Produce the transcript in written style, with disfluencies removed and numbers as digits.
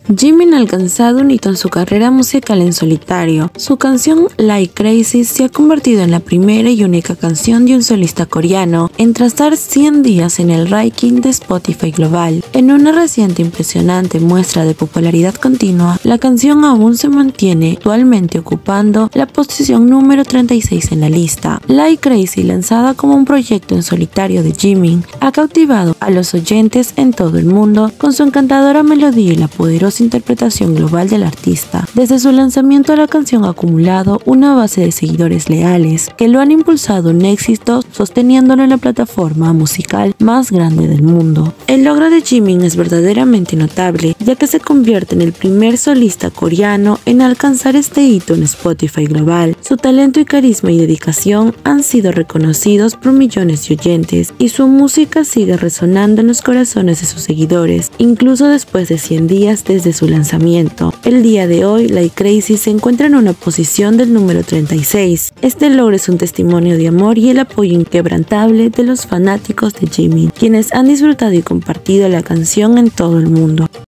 Jimin ha alcanzado un hito en su carrera musical en solitario. Su canción Like Crazy se ha convertido en la primera y única canción de un solista coreano en trazar 100 días en el ranking de Spotify global. En una reciente impresionante muestra de popularidad continua, la canción aún se mantiene actualmente ocupando la posición número 36 en la lista. Like Crazy, lanzada como un proyecto en solitario de Jimin, ha cautivado a los oyentes en todo el mundo con su encantadora melodía y la poderosa interpretación global del artista. Desde su lanzamiento, la canción ha acumulado una base de seguidores leales que lo han impulsado a un éxito, sosteniéndolo en la plataforma musical más grande del mundo. El logro de Jimin es verdaderamente notable, ya que se convierte en el primer solista coreano en alcanzar este hito en Spotify global. Su talento y carisma y dedicación han sido reconocidos por millones de oyentes, y su música sigue resonando en los corazones de sus seguidores, incluso después de 100 días desde su lanzamiento. El día de hoy, Like Crazy se encuentra en una posición del número 36. Este logro es un testimonio de amor y el apoyo inquebrantable de los fanáticos de Jimin, quienes han disfrutado y compartido la canción en todo el mundo.